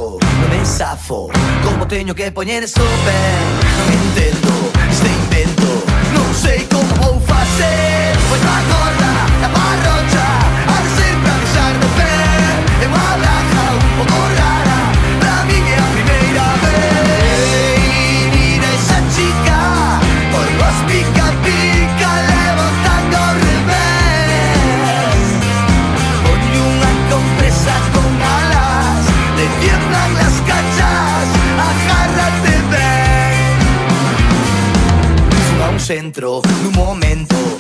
trabajo, non me zafo. Como teño que poñer stopper, non entendo este invento. Non sei como vou facer, pois na corda, na parrocha, ha de ser pra deixar de pé. É unha braja un pouco rara, pra min é a primeira vez. Mira esa chica, por vos pica pica, levantando ao revés. Ponlle unha compresa con alas, le tiemblan las cachas, agárrate ben. Fun a un centro, nun momento,